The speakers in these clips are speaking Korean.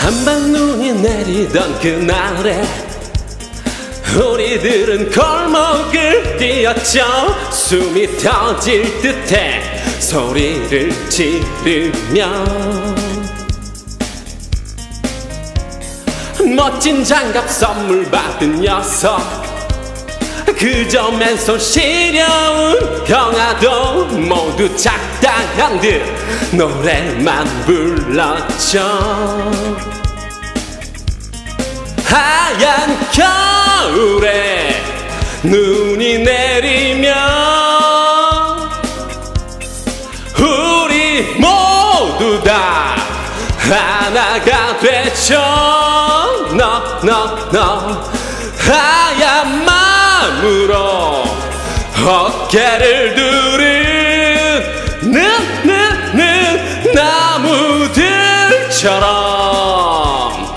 한방눈이 내리던 그날에 우리들은 골목을 뛰었죠. 숨이 터질 듯해 소리를 지르며 멋진 장갑 선물 받은 녀석, 그저 맨손 시려운 평화도 모두 작당한 듯 노래만 불렀죠. 하얀 겨울에 눈이 내리면 우리 모두 다 하나가 되죠. 너 하얀 마음으로 어깨를 두르는 나무들처럼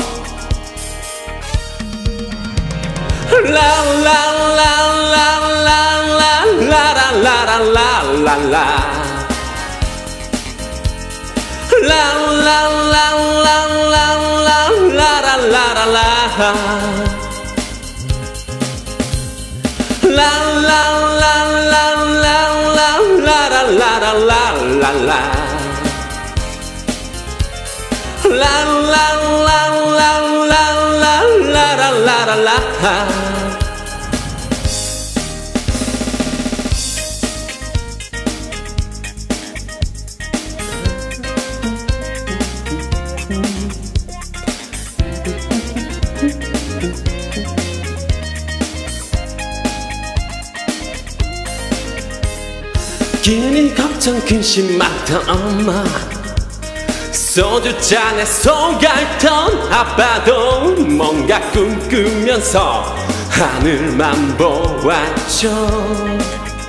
괜히 걱정 근심 많던 엄마, 소주잔에 속앓던 아빠도 뭔가 꿈꾸면서 하늘만 보았죠.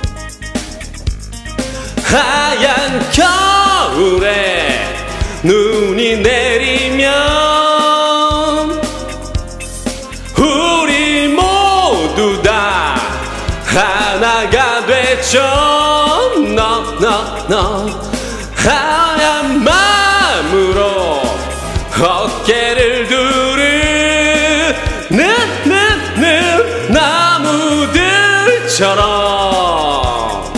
하얀 겨울에 눈이 내리면 우리 모두 다 하나가 되죠. 너 하얀 마음으로 어깨를 두르는 나무들처럼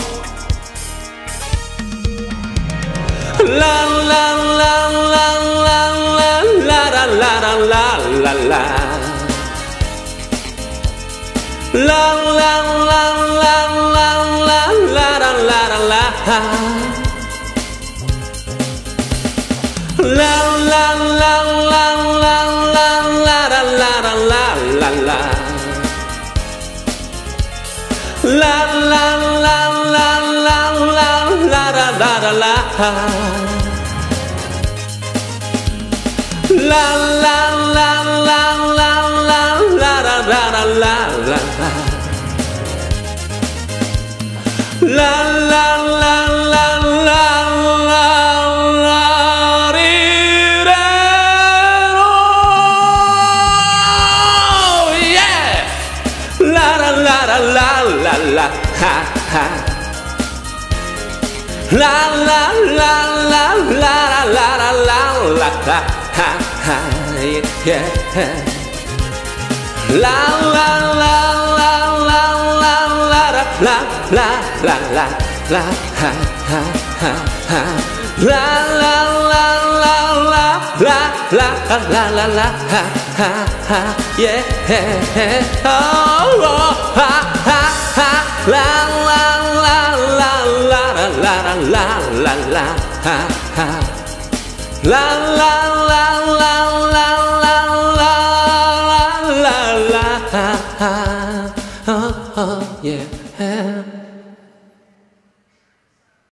yeah.